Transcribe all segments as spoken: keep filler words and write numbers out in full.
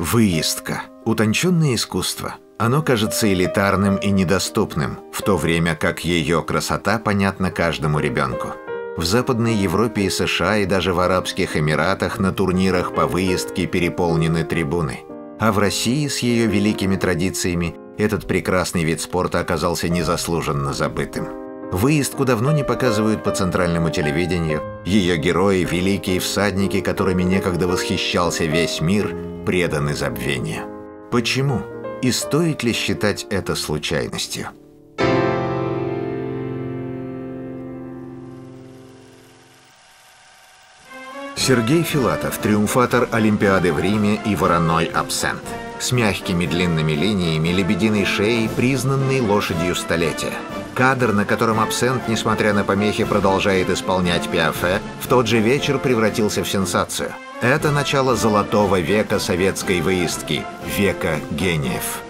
Выездка – утонченное искусство. Оно кажется элитарным и недоступным, в то время как ее красота понятна каждому ребенку. В Западной Европе и США и даже в Арабских Эмиратах на турнирах по выездке переполнены трибуны. А в России с ее великими традициями этот прекрасный вид спорта оказался незаслуженно забытым. Выездку давно не показывают по центральному телевидению. Ее герои, великие всадники, которыми некогда восхищался весь мир, преданы забвению. Почему? И стоит ли считать это случайностью? Сергей Филатов, триумфатор Олимпиады в Риме и вороной абсент. С мягкими длинными линиями, лебединой шеей, признанной лошадью столетия. Кадр, на котором абсент, несмотря на помехи, продолжает исполнять Пиафе, в тот же вечер превратился в сенсацию. Это начало золотого века советской выездки, века гениев.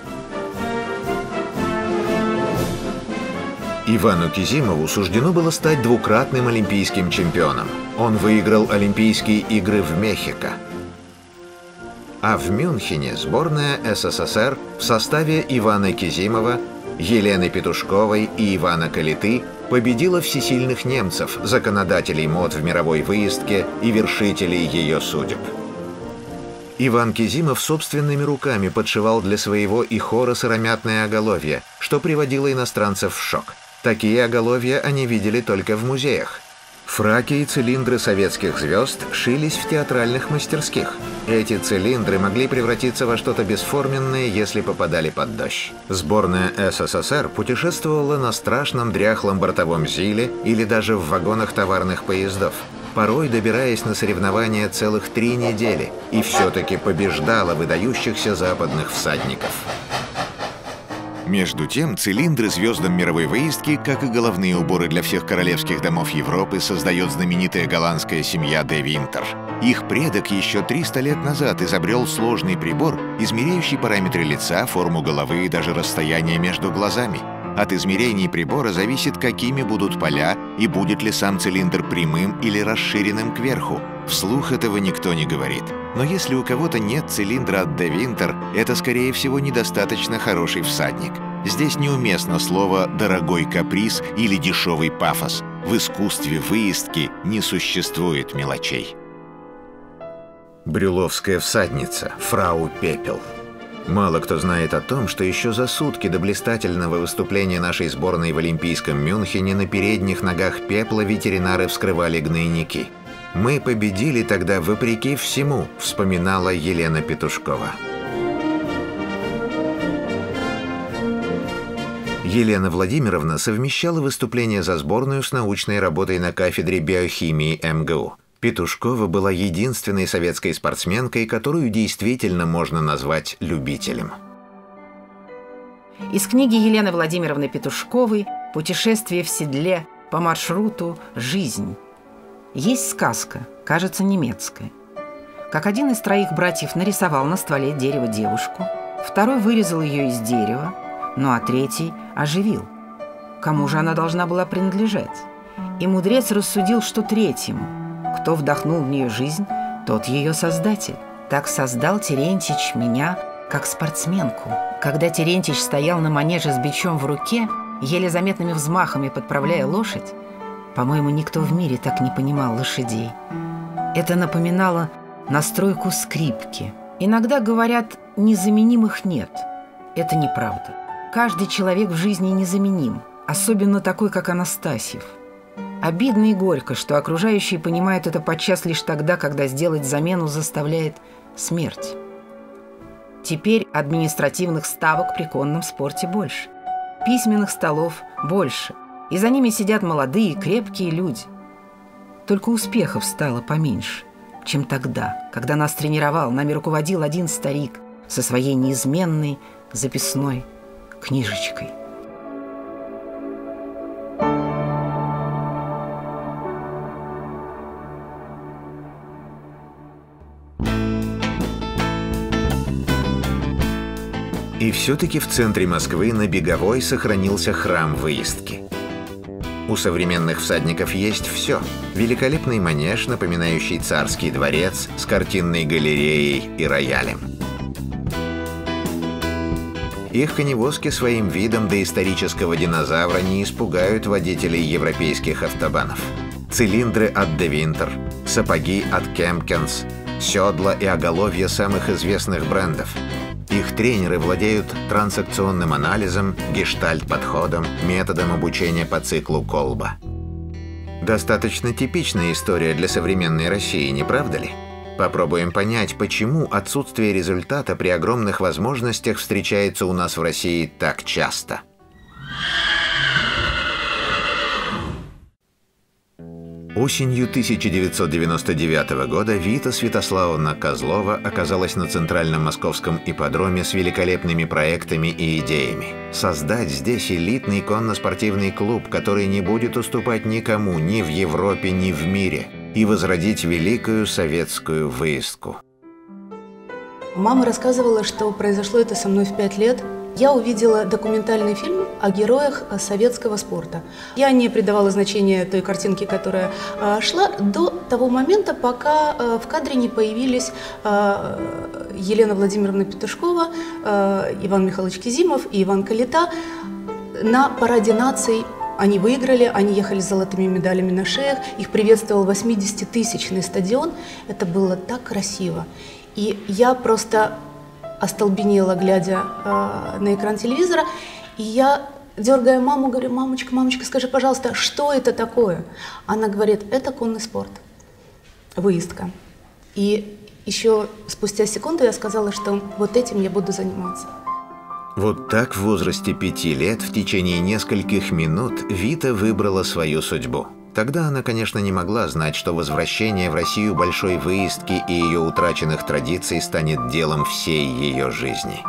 Ивану Кизимову суждено было стать двукратным олимпийским чемпионом. Он выиграл Олимпийские игры в Мехико. А в Мюнхене сборная СССР в составе Ивана Кизимова, Елены Петушковой и Ивана Калиты победила всесильных немцев, законодателей мод в мировой выездке и вершителей ее судеб. Иван Кизимов собственными руками подшивал для своего ихора сыромятное оголовье, что приводило иностранцев в шок. Такие оголовья они видели только в музеях. Фраки и цилиндры советских звезд шились в театральных мастерских. Эти цилиндры могли превратиться во что-то бесформенное, если попадали под дождь. Сборная СССР путешествовала на страшном дряхлом бортовом ЗИЛе или даже в вагонах товарных поездов, порой добираясь на соревнования целых три недели, и все-таки побеждала выдающихся западных всадников. Между тем, цилиндры звездам мировой выездки, как и головные уборы для всех королевских домов Европы, создает знаменитая голландская семья де Винтер. Их предок еще триста лет назад изобрел сложный прибор, измеряющий параметры лица, форму головы и даже расстояние между глазами. От измерений прибора зависит, какими будут поля и будет ли сам цилиндр прямым или расширенным кверху. Вслух этого никто не говорит. Но если у кого-то нет цилиндра от де Винтер, это, скорее всего, недостаточно хороший всадник. Здесь неуместно слово «дорогой каприз» или «дешевый пафос». В искусстве выездки не существует мелочей. Брюловская всадница, фрау Пепел. Мало кто знает о том, что еще за сутки до блистательного выступления нашей сборной в Олимпийском Мюнхене на передних ногах Пепла ветеринары вскрывали гнойники. «Мы победили тогда вопреки всему», — вспоминала Елена Петушкова. Елена Владимировна совмещала выступление за сборную с научной работой на кафедре биохимии эм гэ у. Петушкова была единственной советской спортсменкой, которую действительно можно назвать любителем. Из книги Елены Владимировны Петушковой «Путешествие в седле по маршруту «Жизнь». Есть сказка, кажется, немецкая. Как один из троих братьев нарисовал на стволе дерева девушку, второй вырезал ее из дерева, ну а третий оживил. Кому же она должна была принадлежать? И мудрец рассудил, что третьему. Кто вдохнул в нее жизнь, тот ее создатель. Так создал Терентьич меня как спортсменку. Когда Терентьич стоял на манеже с бичом в руке, еле заметными взмахами подправляя лошадь, по-моему, никто в мире так не понимал лошадей. Это напоминало настройку скрипки. Иногда говорят, незаменимых нет. Это неправда. Каждый человек в жизни незаменим, особенно такой, как Анастасьев. Обидно и горько, что окружающие понимают это подчас лишь тогда, когда сделать замену заставляет смерть. Теперь административных ставок при конном спорте больше, письменных столов больше, и за ними сидят молодые, крепкие люди. Только успехов стало поменьше, чем тогда, когда нас тренировал, нами руководил один старик со своей неизменной записной книжечкой. И все-таки в центре Москвы на Беговой сохранился храм выездки. У современных всадников есть все. Великолепный манеж, напоминающий царский дворец, с картинной галереей и роялем. Их коневозки своим видом доисторического динозавра не испугают водителей европейских автобанов. Цилиндры от Де Винтер, сапоги от Кемпкинс, седла и оголовья самых известных брендов. Их тренеры владеют трансакционным анализом, гештальт-подходом, методом обучения по циклу Колба. Достаточно типичная история для современной России, не правда ли? Попробуем понять, почему отсутствие результата при огромных возможностях встречается у нас в России так часто. Осенью тысяча девятьсот девяносто девятого года Вита Святославовна Козлова оказалась на Центральном Московском ипподроме с великолепными проектами и идеями. Создать здесь элитный конно-спортивный клуб, который не будет уступать никому ни в Европе, ни в мире, и возродить великую советскую выездку. Мама рассказывала, что произошло это со мной в пять лет. Я увидела документальный фильм о героях советского спорта. Я не придавала значения той картинке, которая э, шла, до того момента, пока э, в кадре не появились э, Елена Владимировна Петушкова, э, Иван Михайлович Кизимов и Иван Калита на параде наций. Они выиграли, они ехали с золотыми медалями на шеях, их приветствовал восьмидесятитысячный стадион. Это было так красиво. И я просто остолбенела, глядя э, на экран телевизора, и я, дергая маму, говорю: мамочка, мамочка, скажи, пожалуйста, что это такое? Она говорит: это конный спорт, выездка. И еще спустя секунду я сказала, что вот этим я буду заниматься. Вот так в возрасте пяти лет в течение нескольких минут Вита выбрала свою судьбу. Тогда она, конечно, не могла знать, что возвращение в Россию большой выездки и ее утраченных традиций станет делом всей ее жизни.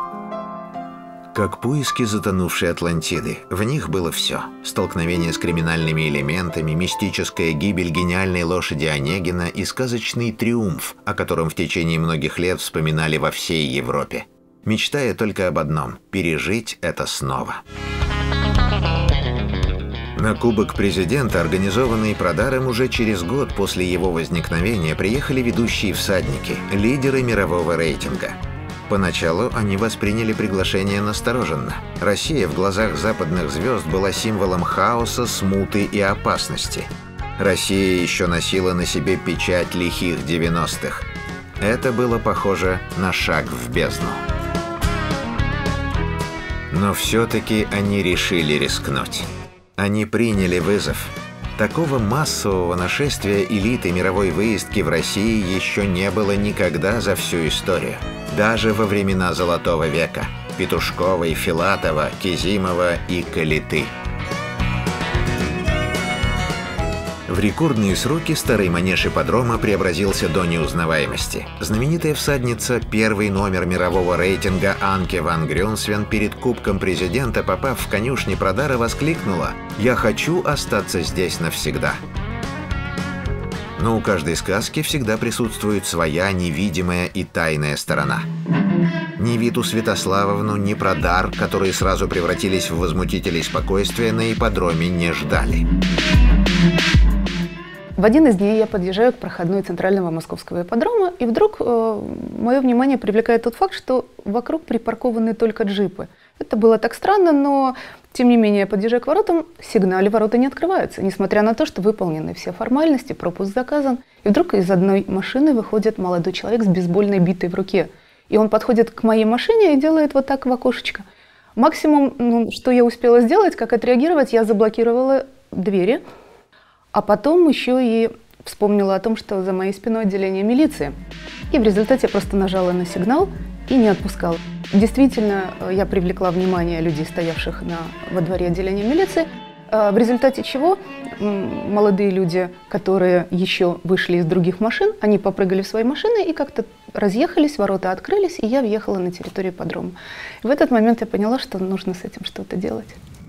Как поиски затонувшей Атлантиды, в них было все. Столкновение с криминальными элементами, мистическая гибель гениальной лошади Онегина и сказочный триумф, о котором в течение многих лет вспоминали во всей Европе, мечтая только об одном – пережить это снова. На Кубок Президента, организованный Продаром уже через год после его возникновения, приехали ведущие всадники, лидеры мирового рейтинга. Поначалу они восприняли приглашение настороженно. Россия в глазах западных звезд была символом хаоса, смуты и опасности. Россия еще носила на себе печать лихих девяностых. Это было похоже на шаг в бездну. Но все-таки они решили рискнуть. Они приняли вызов. Такого массового нашествия элиты мировой выездки в России еще не было никогда за всю историю. Даже во времена Золотого века – Петушковой, Филатова, Кизимова и Калиты. В рекордные сроки старый манеж ипподрома преобразился до неузнаваемости. Знаменитая всадница, первый номер мирового рейтинга Анке ван Грюнсвен, перед Кубком Президента, попав в конюшни Прадара, воскликнула: «Я хочу остаться здесь навсегда». Но у каждой сказки всегда присутствует своя невидимая и тайная сторона. Ни Виту Святославовну, ни Прадар, которые сразу превратились в возмутителей спокойствия, на ипподроме не ждали. В один из дней я подъезжаю к проходной Центрального Московского ипподрома, и вдруг э, мое внимание привлекает тот факт, что вокруг припаркованы только джипы. Это было так странно, но тем не менее, подъезжая к воротам, сигнале ворота не открываются, несмотря на то, что выполнены все формальности, пропуск заказан. И вдруг из одной машины выходит молодой человек с бейсбольной битой в руке. И он подходит к моей машине и делает вот так в окошечко. Максимум, ну, что я успела сделать, как отреагировать, я заблокировала двери. А потом еще и вспомнила о том, что за моей спиной отделение милиции. И в результате я просто нажала на сигнал и не отпускала. Действительно, я привлекла внимание людей, стоявших на, во дворе отделения милиции, в результате чего молодые люди, которые еще вышли из других машин, они попрыгали в свои машины и как-то разъехались, ворота открылись, и я въехала на территорию ипподрома. И в этот момент я поняла, что нужно с этим что-то делать.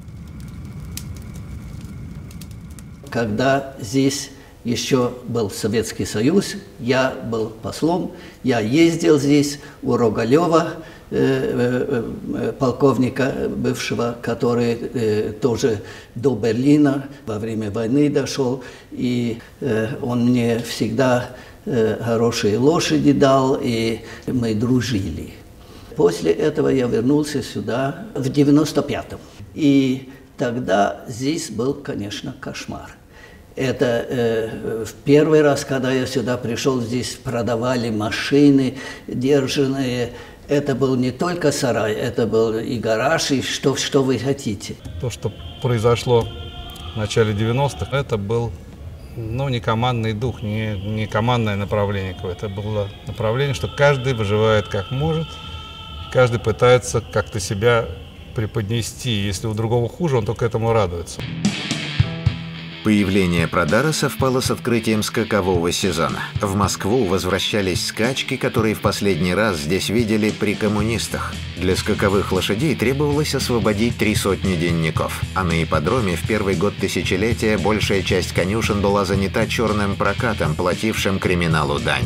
Когда здесь еще был Советский Союз, я был послом, я ездил здесь у Рогалева, э, э, полковника бывшего, который э, тоже до Берлина во время войны дошел, и э, он мне всегда э, хорошие лошади дал, и мы дружили. После этого я вернулся сюда в девяносто пятом. И тогда здесь был, конечно, кошмар. Это э, в первый раз, когда я сюда пришел, здесь продавали машины держанные. Это был не только сарай, это был и гараж, и что, что вы хотите. То, что произошло в начале девяностых, это был, ну, не командный дух, не, не командное направление. Это было направление, что каждый выживает как может, каждый пытается как-то себя преподнести. Если у другого хуже, он только этому радуется. Появление Продара совпало с открытием скакового сезона. В Москву возвращались скачки, которые в последний раз здесь видели при коммунистах. Для скаковых лошадей требовалось освободить три сотни денников. А на ипподроме в первый год тысячелетия большая часть конюшен была занята черным прокатом, платившим криминалу дань.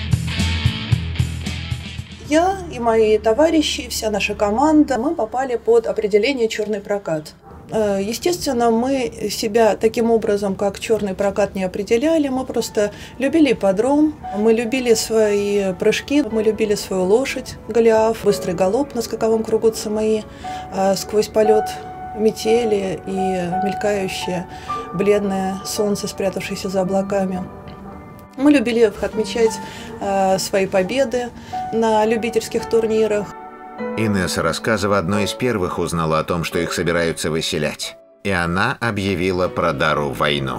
Я и мои товарищи, вся наша команда, мы попали под определение «черный прокат». Естественно, мы себя таким образом, как черный прокат, не определяли. Мы просто любили ипподром, мы любили свои прыжки, мы любили свою лошадь Голиаф, быстрый галоп на скаковом кругу ЦМИ, сквозь полет метели и мелькающее бледное солнце, спрятавшееся за облаками. Мы любили отмечать свои победы на любительских турнирах. Инесса Рассказова одной из первых узнала о том, что их собираются выселять. И она объявила Продару войну.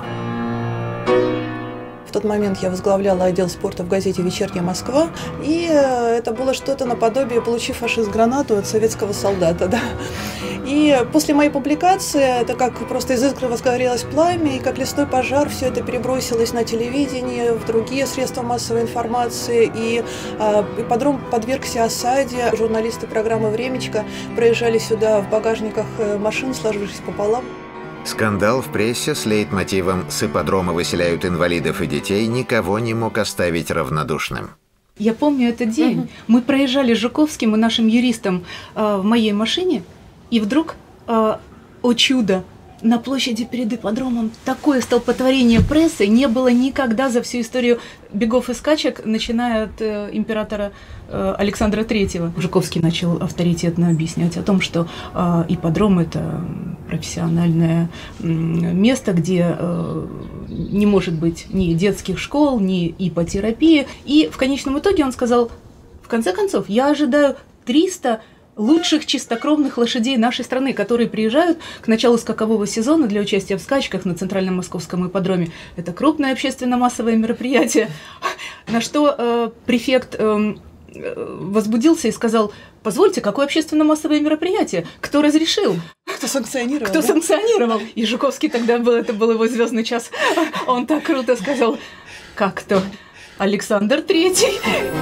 В тот момент я возглавляла отдел спорта в газете «Вечерняя Москва», и это было что-то наподобие «Получив фашист гранату от советского солдата». Да. И после моей публикации это как просто из искры возгорелось пламя, и как лесной пожар все это перебросилось на телевидение, в другие средства массовой информации, и э, ипподром подвергся осаде. Журналисты программы «Времечко» проезжали сюда в багажниках машин, сложившись пополам. Скандал в прессе с лейтмотивом «С ипподрома выселяют инвалидов и детей» никого не мог оставить равнодушным. Я помню этот день. Uh-huh. Мы проезжали с Жуковским и нашим юристом э, в моей машине, и вдруг, э, о чудо, на площади перед ипподромом такое столпотворение прессы не было никогда за всю историю бегов и скачек, начиная от э, императора э, Александра Третьего. Жуковский начал авторитетно объяснять о том, что э, ипподром – это профессиональное э, место, где э, не может быть ни детских школ, ни иппотерапии. И в конечном итоге он сказал: в конце концов, я ожидаю триста лучших чистокровных лошадей нашей страны, которые приезжают к началу скакового сезона для участия в скачках на Центральном Московском ипподроме. Это крупное общественно-массовое мероприятие. На что э, префект э, возбудился и сказал: позвольте, какое общественно-массовое мероприятие? Кто разрешил? Кто санкционировал? Кто да? санкционировал? И Жуковский тогда был, это был его звездный час. Он так круто сказал: как кто? Александр Третий.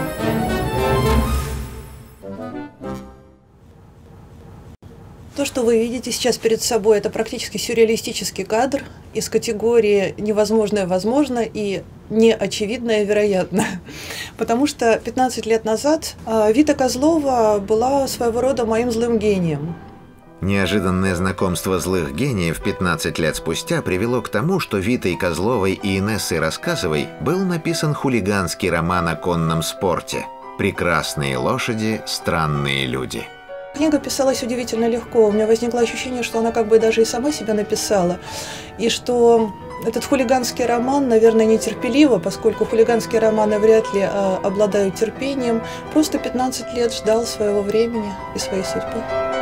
То, что вы видите сейчас перед собой, это практически сюрреалистический кадр из категории «невозможное возможно» и «неочевидное вероятно». Потому что пятнадцать лет назад Вита Козлова была своего рода моим злым гением. Неожиданное знакомство злых гениев пятнадцать лет спустя привело к тому, что Витой Козловой и Инессой Рассказовой был написан хулиганский роман о конном спорте «Прекрасные лошади, странные люди». Книга писалась удивительно легко. У меня возникло ощущение, что она как бы даже и сама себя написала. И что этот хулиганский роман, наверное, нетерпеливо, поскольку хулиганские романы вряд ли а, обладают терпением, просто пятнадцать лет ждал своего времени и своей судьбы.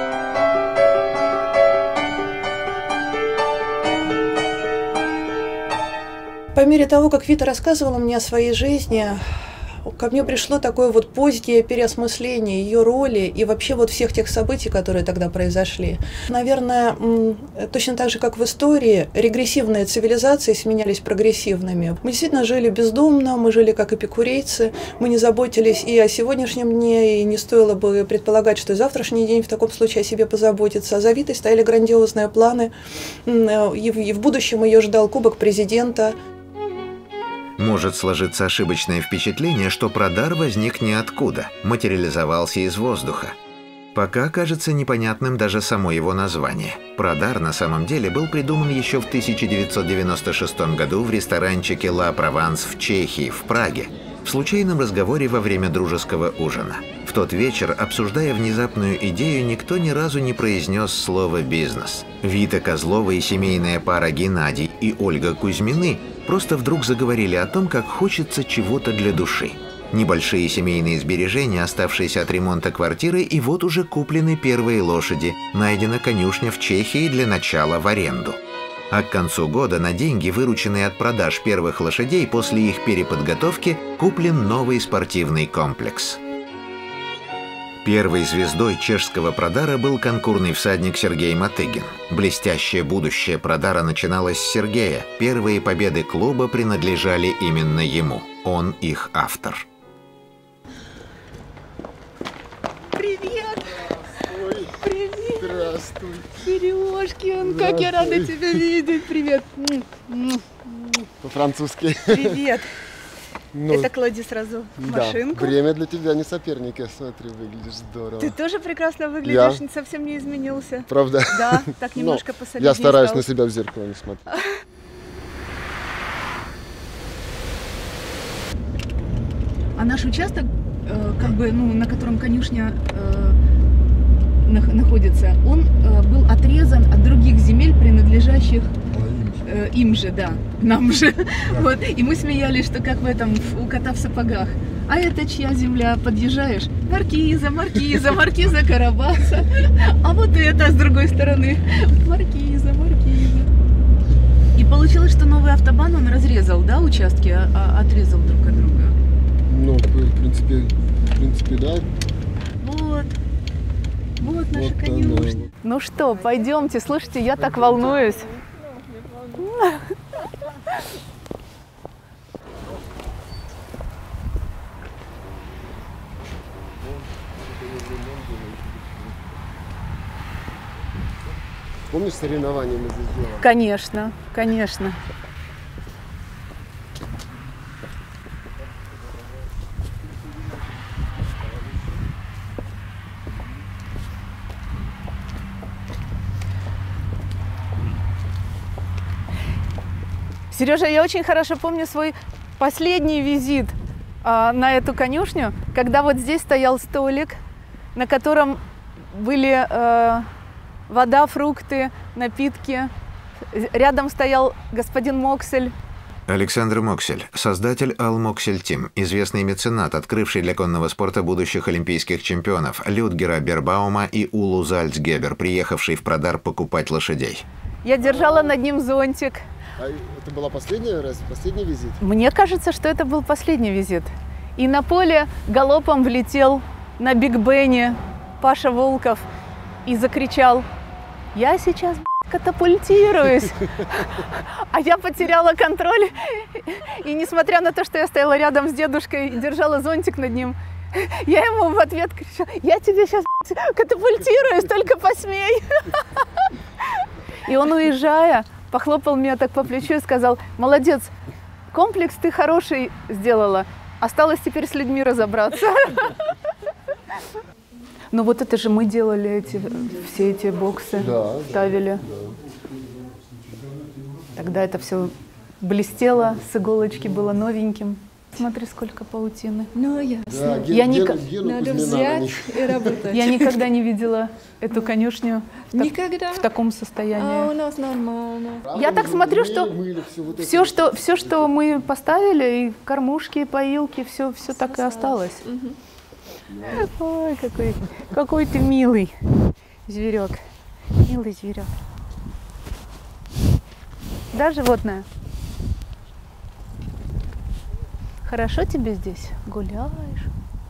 По мере того, как Вита рассказывала мне о своей жизни, ко мне пришло такое вот позднее переосмысление ее роли и вообще вот всех тех событий, которые тогда произошли. Наверное, точно так же, как в истории, регрессивные цивилизации сменялись прогрессивными. Мы действительно жили бездумно, мы жили как эпикурейцы, мы не заботились и о сегодняшнем дне, и не стоило бы предполагать, что и завтрашний день в таком случае о себе позаботится. А за Витой стояли грандиозные планы, и в будущем ее ждал Кубок президента. Может сложиться ошибочное впечатление, что Продар возник ниоткуда, материализовался из воздуха. Пока кажется непонятным даже само его название. Продар на самом деле был придуман еще в тысяча девятьсот девяносто шестом году в ресторанчике «Ла Прованс» в Чехии, в Праге, в случайном разговоре во время дружеского ужина. В В тот вечер, обсуждая внезапную идею, никто ни разу не произнес слово «бизнес». Вита Козлова и семейная пара Геннадий и Ольга Кузьмины просто вдруг заговорили о том, как хочется чего-то для души. Небольшие семейные сбережения, оставшиеся от ремонта квартиры, и вот уже куплены первые лошади. Найдена конюшня в Чехии для начала в аренду. А к концу года на деньги, вырученные от продаж первых лошадей после их переподготовки, куплен новый спортивный комплекс. Первой звездой чешского Продара был конкурный всадник Сергей Мотыгин. Блестящее будущее Продара начиналось с Сергея. Первые победы клуба принадлежали именно ему. Он их автор. Привет! Ой, Привет! здравствуй! Сережкин, как я рада тебя видеть! Привет! По-французски. Привет! Ну, Это клади сразу да, машинку. время для тебя не соперник, я смотрю, выглядишь здорово. Ты тоже прекрасно выглядишь, Я? совсем не изменился. Правда? Да, так немножко Ну, посолиднее я стараюсь стал. на себя в зеркало не смотреть. А наш участок, э, как бы, ну, на котором конюшня э, нах- находится, он э, был отрезан от других земель, принадлежащих э, им же, да, нам же. Вот. И мы смеялись, что как в этом, у кота в сапогах. А это чья земля? Подъезжаешь? Маркиза, маркиза, маркиза Карабаса. А вот это с другой стороны. Маркиза, маркиза. И получилось, что новый автобан он разрезал, да, участки, а, а отрезал друг от друга. Ну, в принципе, в принципе, да. Вот. Вот наша Вот конюшня. она. Ну что, пойдемте. Слушайте, я так волнуюсь. Помнишь, соревнования мы здесь делали? Конечно, конечно. Сережа, я очень хорошо помню свой последний визит а, на эту конюшню, когда вот здесь стоял столик, на котором были э, вода, фрукты, напитки. Рядом стоял господин Моксель. Александр Моксель, создатель Ал Моксель Тим, известный меценат, открывший для конного спорта будущих олимпийских чемпионов Людгера Бербаума и Улу Зальцгебер, приехавший в Продар покупать лошадей. Я держала над ним зонтик. А это была последняя, раз, последний визит? Мне кажется, что это был последний визит. И на поле галопом влетел на Биг Бене Паша Волков и закричал: «Я сейчас катапультируюсь!» А я потеряла контроль. И несмотря на то, что я стояла рядом с дедушкой и держала зонтик над ним, я ему в ответ кричала: «Я тебе сейчас катапультируюсь, только посмей!» И он, уезжая, похлопал меня так по плечу и сказал: «Молодец, комплекс ты хороший сделала, осталось теперь с людьми разобраться». Ну вот это же мы делали эти, все эти боксы, Да, ставили. Тогда это все блестело, с иголочки было новеньким. Смотри, сколько паутины. Ну, ясно. Да, ген, Я не ген, ко- Гену Надо Кузьмина на взять них. и работать. Я никогда не видела эту конюшню в, так- Никогда? в таком А у состоянии. нас нормально. Я так смотрю, что Мыли, все, вот это все, вот. что, все, что мы поставили, и кормушки, и поилки, все, все так и осталось. Ой, какой, какой ты милый зверек. Милый зверек. Да, животное? Хорошо тебе здесь? Гуляешь?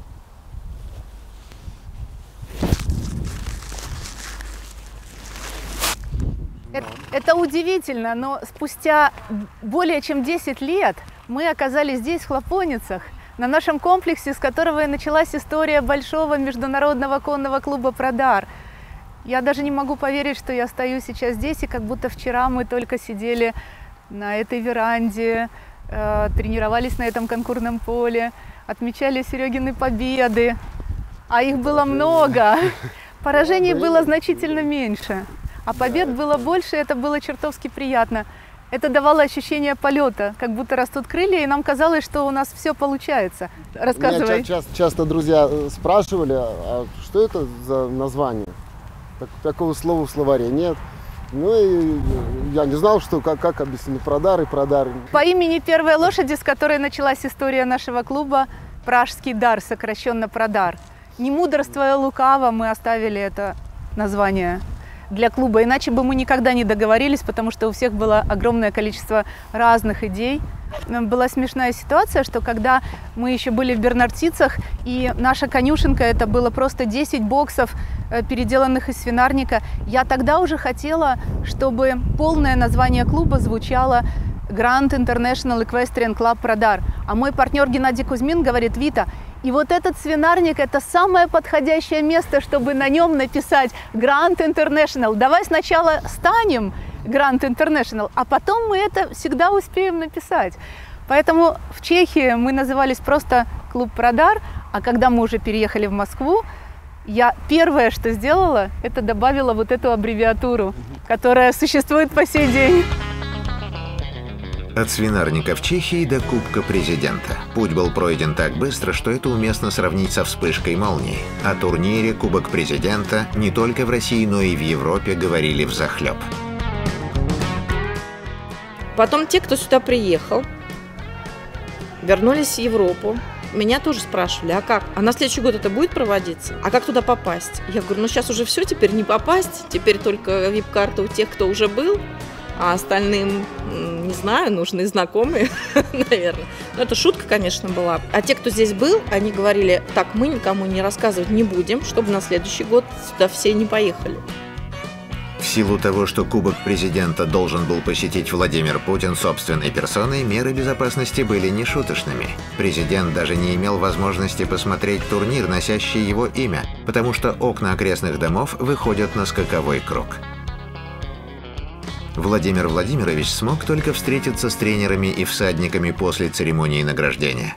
Это, это удивительно, но спустя более чем десять лет мы оказались здесь, в Хлопоницах, на нашем комплексе, с которого и началась история большого международного конного клуба «Продар». Я даже не могу поверить, что я стою сейчас здесь, и как будто вчера мы только сидели на этой веранде, э, тренировались на этом конкурсном поле, отмечали Серегины победы, а их было много. Поражений было значительно меньше, а побед было больше, и это было чертовски приятно. Это давало ощущение полета, как будто растут крылья, и нам казалось, что у нас все получается. Рассказывай. Меня часто, часто друзья спрашивали, а что это за название? Так, такого слова в словаре нет. Ну и я не знал, что, как, как объяснить Продар и Продар. По имени первой лошади, с которой началась история нашего клуба, Пражский дар, сокращенно Продар. Не мудрствуя лукаво, мы оставили это название для клуба, иначе бы мы никогда не договорились, потому что у всех было огромное количество разных идей. Была смешная ситуация, что когда мы еще были в Бернартицах, и наша конюшенка, это было просто десять боксов, переделанных из свинарника, я тогда уже хотела, чтобы полное название клуба звучало Grand International Equestrian Club Продар. А мой партнер Геннадий Кузьмин говорит: Вита, и вот этот свинарник – это самое подходящее место, чтобы на нем написать Grand International. Давай сначала станем Grand International, а потом мы это всегда успеем написать. Поэтому в Чехии мы назывались просто Клуб Продар, а когда мы уже переехали в Москву, я первое, что сделала, это добавила вот эту аббревиатуру, которая существует по сей день. От свинарника в Чехии до Кубка Президента. Путь был пройден так быстро, что это уместно сравнить со вспышкой молнии. О турнире Кубок Президента не только в России, но и в Европе говорили взахлеб. Потом те, кто сюда приехал, вернулись в Европу. Меня тоже спрашивали, а как? А на следующий год это будет проводиться? А как туда попасть? Я говорю, ну сейчас уже все, теперь не попасть. Теперь только вип-карта у тех, кто уже был. А остальным, не знаю, нужны знакомые, наверное. Но это шутка, конечно, была. А те, кто здесь был, они говорили, так, мы никому не рассказывать не будем, чтобы на следующий год сюда все не поехали. В силу того, что Кубок Президента должен был посетить Владимир Путин собственной персоной, меры безопасности были нешуточными. Президент даже не имел возможности посмотреть турнир, носящий его имя, потому что окна окрестных домов выходят на скаковой круг. Владимир Владимирович смог только встретиться с тренерами и всадниками после церемонии награждения.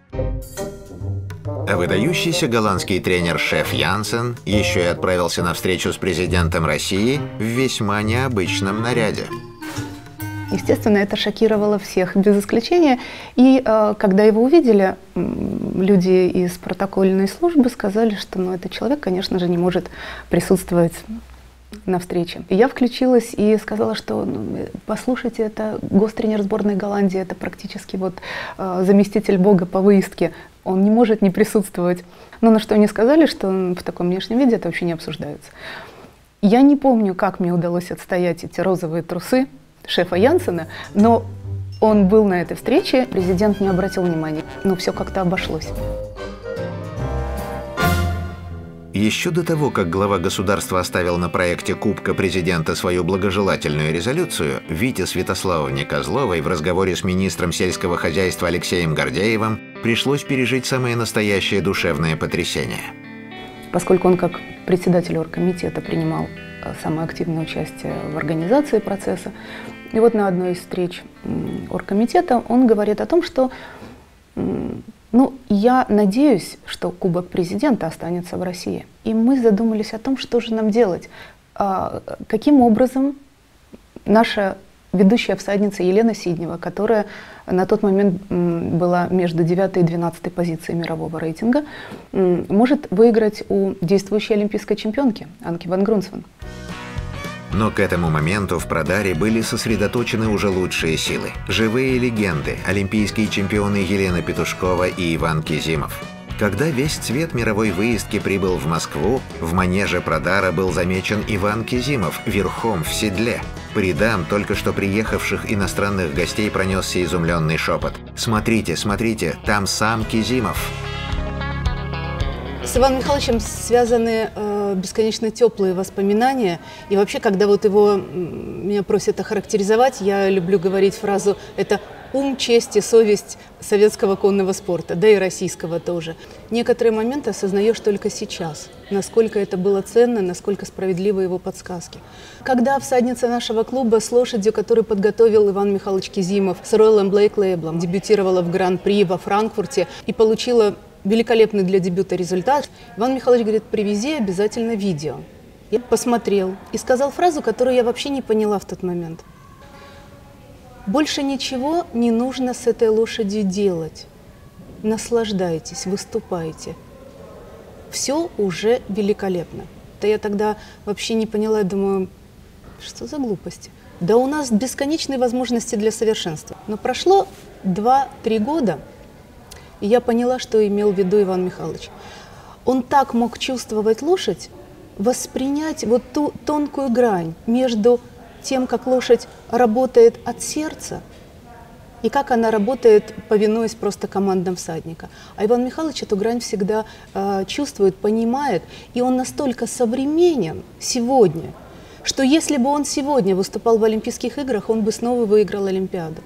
А выдающийся голландский тренер Шеф Янсен еще и отправился на встречу с президентом России в весьма необычном наряде. Естественно, это шокировало всех без исключения. И э, когда его увидели, люди из протокольной службы сказали, что ну, этот человек, конечно же, не может присутствовать на встрече. И я включилась и сказала, что ну, послушайте, это гостренер сборной Голландии, это практически вот э, заместитель бога по выездке. Он не может не присутствовать. Но на что они сказали, что в таком внешнем виде это вообще не обсуждается. Я не помню, как мне удалось отстоять эти розовые трусы шефа Янсена, но он был на этой встрече, президент не обратил внимания, но все как-то обошлось. Еще до того, как глава государства оставил на проекте Кубка Президента свою благожелательную резолюцию, Вите Святославовне Козловой в разговоре с министром сельского хозяйства Алексеем Гордеевым пришлось пережить самое настоящее душевное потрясение. Поскольку он как председатель оргкомитета принимал самое активное участие в организации процесса, и вот на одной из встреч оргкомитета он говорит о том, что ну, я надеюсь, что Кубок Президента останется в России. И мы задумались о том, что же нам делать. А, каким образом наша ведущая всадница Елена Сиднева, которая на тот момент была между девятой и двенадцатой позицией мирового рейтинга, может выиграть у действующей олимпийской чемпионки Анки ван Грунсвен. Но к этому моменту в Продаре были сосредоточены уже лучшие силы. Живые легенды, олимпийские чемпионы Елена Петушкова и Иван Кизимов. Когда весь цвет мировой выездки прибыл в Москву, в манеже Прадара был замечен Иван Кизимов верхом в седле. По рядам только что приехавших иностранных гостей пронесся изумленный шепот. «Смотрите, смотрите, там сам Кизимов!» С Иваном Михайловичем связаны э, бесконечно теплые воспоминания. И вообще, когда вот его меня просят охарактеризовать, я люблю говорить фразу «это ум, честь и совесть советского конного спорта», да и российского тоже. Некоторые моменты осознаешь только сейчас, насколько это было ценно, насколько справедливы его подсказки. Когда всадница нашего клуба с лошадью, которую подготовил Иван Михайлович Кизимов, с Ройлом Блейк Лейблом, дебютировала в Гран-при во Франкфурте и получила великолепный для дебюта результат, Иван Михайлович говорит: привези обязательно видео. Я посмотрел и сказал фразу, которую я вообще не поняла в тот момент. Больше ничего не нужно с этой лошадью делать. Наслаждайтесь, выступайте. Все уже великолепно. Да я тогда вообще не поняла, думаю, что за глупости? Да у нас бесконечные возможности для совершенства. Но прошло два-три года, и я поняла, что имел в виду Иван Михайлович. Он так мог чувствовать лошадь, воспринять вот ту тонкую грань между тем, как лошадь работает от сердца, и как она работает, повинуясь просто командам всадника. А Иван Михайлович эту грань всегда э, чувствует, понимает, и он настолько современен сегодня, что если бы он сегодня выступал в Олимпийских играх, он бы снова выиграл Олимпиаду.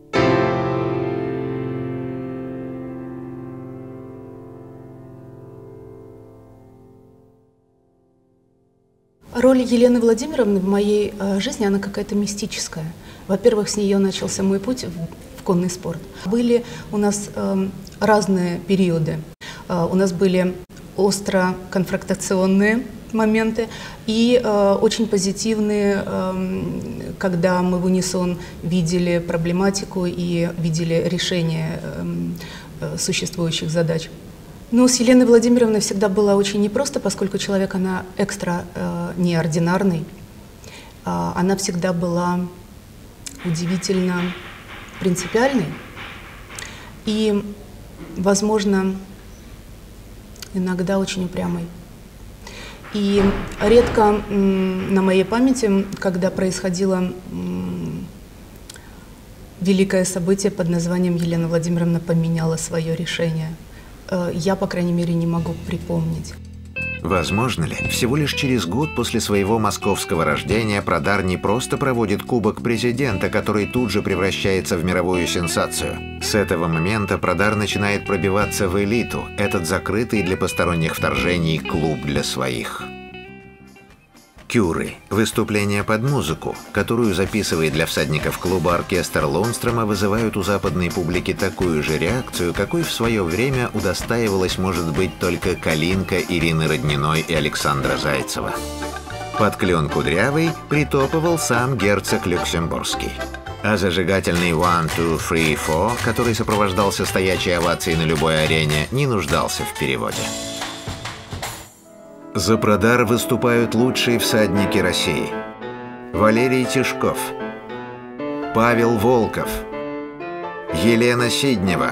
Роль Елены Владимировны в моей э, жизни, она какая-то мистическая. Во-первых, с нее начался мой путь в, в конный спорт. Были у нас э, разные периоды. Э, у нас были остро конфронтационные моменты и э, очень позитивные, э, когда мы в унисон видели проблематику и видели решение э, существующих задач. Но с Еленой Владимировной всегда было очень непросто, поскольку человек, она экстра э, неординарный. Э, она всегда была удивительно принципиальной и, возможно, иногда очень упрямой. И редко м, на моей памяти, когда происходило м, великое событие под названием «Елена Владимировна поменяла свое решение», я, по крайней мере, не могу припомнить. Возможно ли, всего лишь через год после своего московского рождения Продар не просто проводит Кубок президента, который тут же превращается в мировую сенсацию? С этого момента Продар начинает пробиваться в элиту, этот закрытый для посторонних вторжений клуб для своих. Кюры – выступления под музыку, которую записывает для всадников клуба оркестр Лундстрома, вызывают у западной публики такую же реакцию, какой в свое время удостаивалась, может быть, только Калинка Ирины Родниной и Александра Зайцева. Под клен кудрявый притопывал сам герцог Люксембургский. А зажигательный «one, two, three, four», который сопровождался стоячей овацией на любой арене, не нуждался в переводе. За Продар выступают лучшие всадники России. Валерий Тишков, Павел Волков, Елена Сиднева,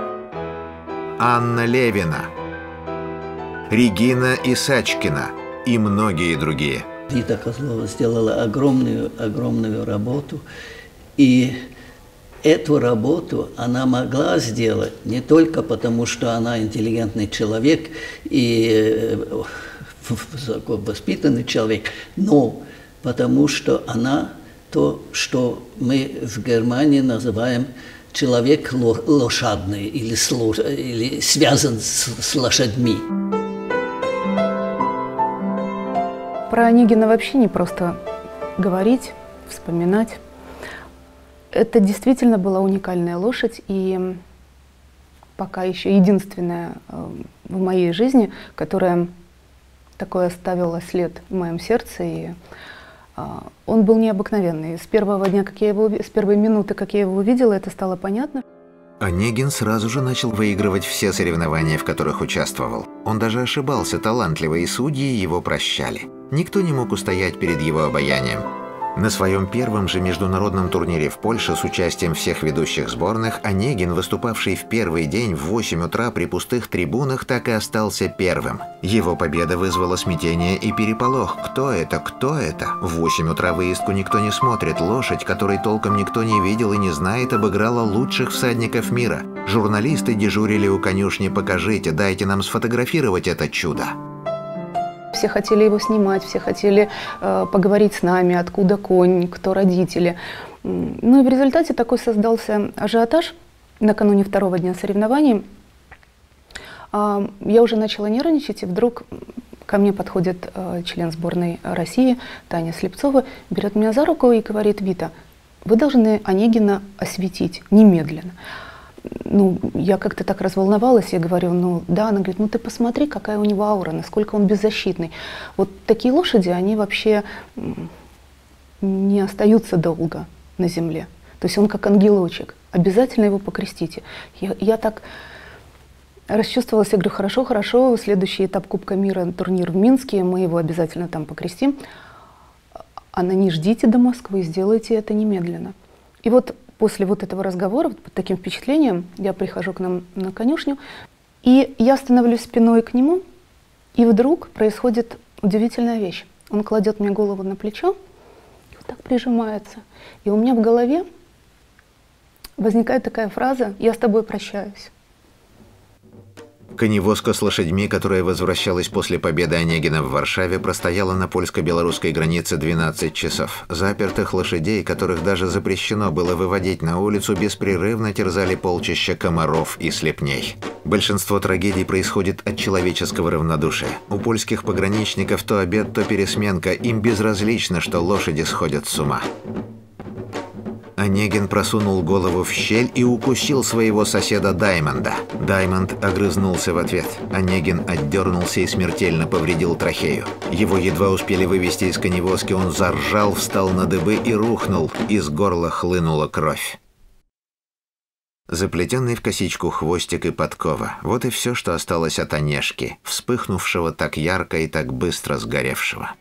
Анна Левина, Регина Исачкина и многие другие. Рита Козлова сделала огромную, огромную работу, и эту работу она могла сделать не только потому, что она интеллигентный человек и воспитанный человек, но потому что она то, что мы в Германии называем человек лошадный или, служ... или связан с, с лошадьми. Про Онегина вообще не просто говорить, вспоминать. Это действительно была уникальная лошадь, и пока еще единственная в моей жизни, которая такой оставила след в моем сердце, и а, он был необыкновенный. С первого дня, как я его, с первой минуты, как я его увидела, это стало понятно. Онегин сразу же начал выигрывать все соревнования, в которых участвовал. Он даже ошибался талантливо, и судьи его прощали. Никто не мог устоять перед его обаянием. На своем первом же международном турнире в Польше с участием всех ведущих сборных Онегин, выступавший в первый день в восемь утра при пустых трибунах, так и остался первым. Его победа вызвала смятение и переполох. Кто это? Кто это? В восемь утра выездку никто не смотрит. Лошадь, которой толком никто не видел и не знает, обыграла лучших всадников мира. Журналисты дежурили у конюшни: «Покажите, дайте нам сфотографировать это чудо». Все хотели его снимать, все хотели э, поговорить с нами, откуда конь, кто родители. Ну и в результате такой создался ажиотаж накануне второго дня соревнований. Э, я уже начала нервничать, и вдруг ко мне подходит э, член сборной России Таня Слепцова, берет меня за руку и говорит: «Вита, вы должны Онегина осветить немедленно». Ну, я как-то так разволновалась, я говорю: ну да. Она говорит: ну ты посмотри, какая у него аура, насколько он беззащитный. Вот такие лошади, они вообще не остаются долго на земле. То есть он как ангелочек. Обязательно его покрестите. Я, я так расчувствовалась, я говорю, хорошо, хорошо, следующий этап Кубка мира, турнир в Минске, мы его обязательно там покрестим. Она, не ждите до Москвы, сделайте это немедленно. И вот после вот этого разговора, вот под таким впечатлением, я прихожу к нам на конюшню, и я становлюсь спиной к нему, и вдруг происходит удивительная вещь. Он кладет мне голову на плечо, и вот так прижимается. И у меня в голове возникает такая фраза «Я с тобой прощаюсь». Коневозка с лошадьми, которая возвращалась после победы Онегина в Варшаве, простояла на польско-белорусской границе двенадцать часов. Запертых лошадей, которых даже запрещено было выводить на улицу, беспрерывно терзали полчища комаров и слепней. Большинство трагедий происходит от человеческого равнодушия. У польских пограничников то обед, то пересменка, им безразлично, что лошади сходят с ума. Онегин просунул голову в щель и укусил своего соседа Даймонда. Даймонд огрызнулся в ответ. Онегин отдернулся и смертельно повредил трахею. Его едва успели вывести из коневозки, он заржал, встал на дыбы и рухнул. Из горла хлынула кровь. Заплетенный в косичку хвостик и подкова. Вот и все, что осталось от Онежки, вспыхнувшего так ярко и так быстро сгоревшего.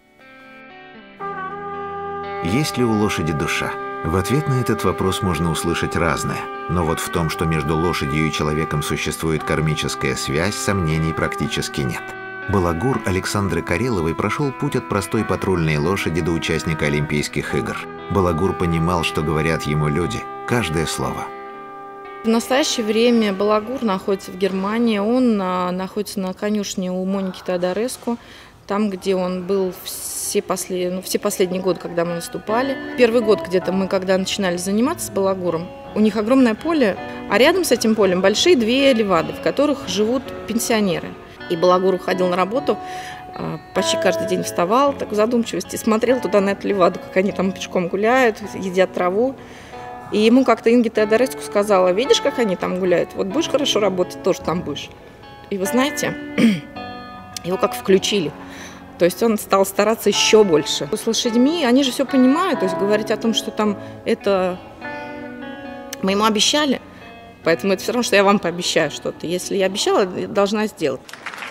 Есть ли у лошади душа? В ответ на этот вопрос можно услышать разное, но вот в том, что между лошадью и человеком существует кармическая связь, сомнений практически нет. Балагур Александры Кареловой прошел путь от простой патрульной лошади до участника Олимпийских игр. Балагур понимал, что говорят ему люди, каждое слово. В настоящее время Балагур находится в Германии, он на, находится на конюшне у Моники Теодореску, там, где он был все, послед... ну, все последние годы, когда мы наступали. Первый год где-то мы, когда начинали заниматься с Балагуром, у них огромное поле, а рядом с этим полем большие две левады, в которых живут пенсионеры. И Балагур уходил на работу, почти каждый день вставал, так в задумчивости, смотрел туда на эту леваду, как они там пешком гуляют, едят траву. И ему как-то Инге Теодореску сказала: видишь, как они там гуляют, вот будешь хорошо работать, тоже там будешь. И вы знаете, его как включили. То есть он стал стараться еще больше. С лошадьми, они же все понимают, то есть говорить о том, что там это мы ему обещали, поэтому это все равно, что я вам пообещаю что-то. Если я обещала, я должна сделать.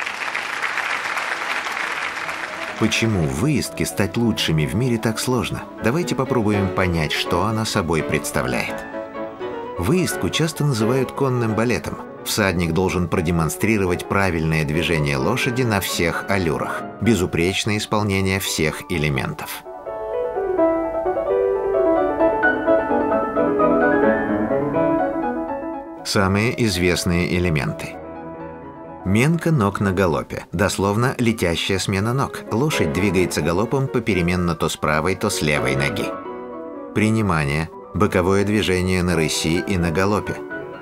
Почему выездке стать лучшими в мире так сложно? Давайте попробуем понять, что она собой представляет. Выездку часто называют конным балетом. Всадник должен продемонстрировать правильное движение лошади на всех аллюрах, безупречное исполнение всех элементов. Самые известные элементы. Менка ног на галопе, дословно летящая смена ног. Лошадь двигается галопом попеременно то с правой, то с левой ноги. Принимание, боковое движение на рыси и на галопе.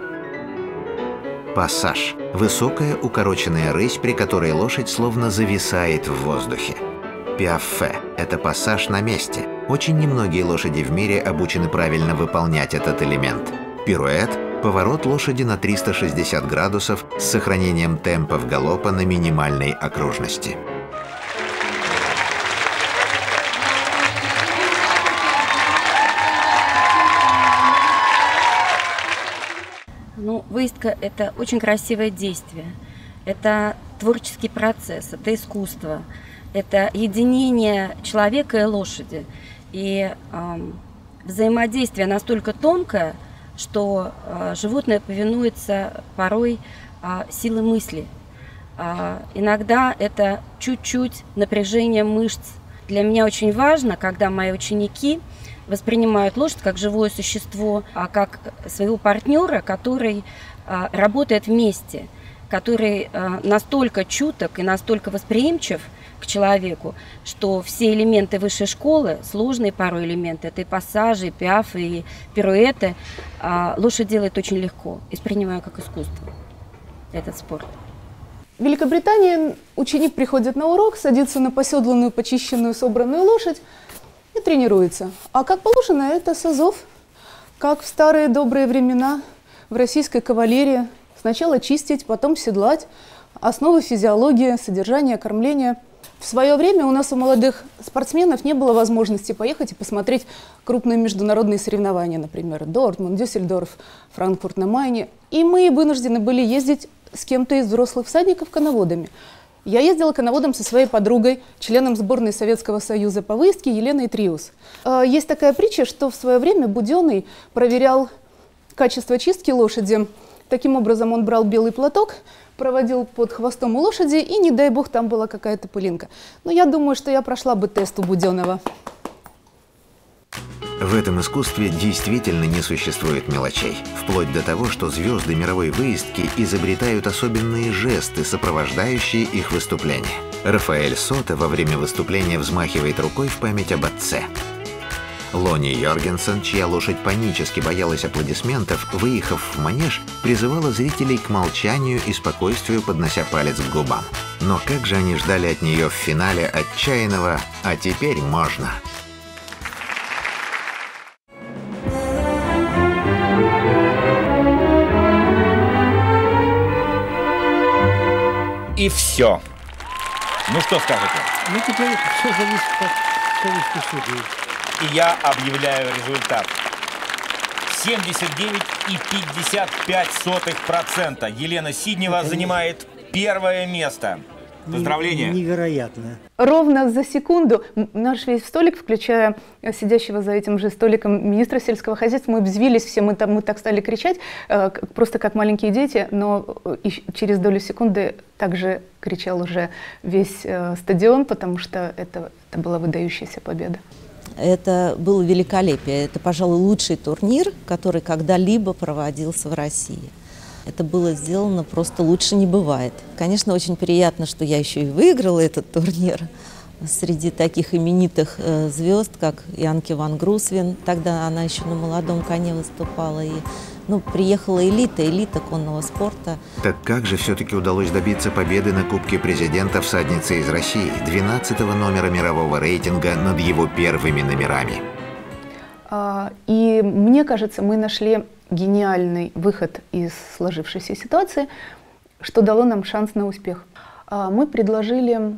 Пассаж – высокая укороченная рысь, при которой лошадь словно зависает в воздухе. Пиаффе – это пассаж на месте. Очень немногие лошади в мире обучены правильно выполнять этот элемент. Пируэт – поворот лошади на триста шестьдесят градусов с сохранением темпов галопа на минимальной окружности. Ну, выездка – это очень красивое действие, это творческий процесс, это искусство, это единение человека и лошади. И э, взаимодействие настолько тонкое, что э, животное повинуется порой э, силой мысли. Э, иногда это чуть-чуть напряжение мышц. Для меня очень важно, когда мои ученики воспринимают лошадь как живое существо, а как своего партнера, который а, работает вместе, который а, настолько чуток и настолько восприимчив к человеку, что все элементы высшей школы, сложные порой элементы, это и пассажи, и пиафы, и пируэты, а, лошадь делает очень легко, воспринимаю как искусство этот спорт. В Великобритании ученик приходит на урок, садится на поседланную, почищенную, собранную лошадь и тренируется. А как положено, это созов, как в старые добрые времена в российской кавалерии. Сначала чистить, потом седлать, основы физиологии, содержание, кормление. В свое время у нас у молодых спортсменов не было возможности поехать и посмотреть крупные международные соревнования, например, Дортмунд, Дюссельдорф, Франкфурт на Майне. И мы вынуждены были ездить с кем-то из взрослых всадников коноводами. Я ездила коноводом со своей подругой, членом сборной Советского Союза по выездке Еленой Триус. Есть такая притча, что в свое время Буденный проверял качество чистки лошади. Таким образом, он брал белый платок, проводил под хвостом у лошади, и, не дай бог, там была какая-то пылинка. Но я думаю, что я прошла бы тест у Буденного. В этом искусстве действительно не существует мелочей, вплоть до того, что звезды мировой выездки изобретают особенные жесты, сопровождающие их выступления. Рафаэль Сота во время выступления взмахивает рукой в память об отце. Лони Йоргенсен, чья лошадь панически боялась аплодисментов, выехав в манеж, призывала зрителей к молчанию и спокойствию, поднося палец к губам. Но как же они ждали от нее в финале отчаянного «А теперь можно!». И все. Ну что скажете? Ну теперь все зависит от совести судей. И я объявляю результат. семьдесят девять и пятьдесят пять сотых процента. Елена Сиднева Это занимает первое место. Поздравления. Невероятно. Ровно за секунду наш весь столик, включая сидящего за этим же столиком министра сельского хозяйства, мы взвились все, мы, там, мы так стали кричать, э, просто как маленькие дети, но через долю секунды также кричал уже весь э, стадион, потому что это, это была выдающаяся победа. Это было великолепие. Это, пожалуй, лучший турнир, который когда-либо проводился в России. Это было сделано просто лучше не бывает. Конечно, очень приятно, что я еще и выиграла этот турнир среди таких именитых э, звезд, как Янки ван Грусвен. Тогда она еще на молодом коне выступала. И, ну, приехала элита, элита конного спорта. Так как же все-таки удалось добиться победы на Кубке президента всадницы из России, двенадцатого номера мирового рейтинга над его первыми номерами? А, и мне кажется, мы нашли гениальный выход из сложившейся ситуации, что дало нам шанс на успех. Мы предложили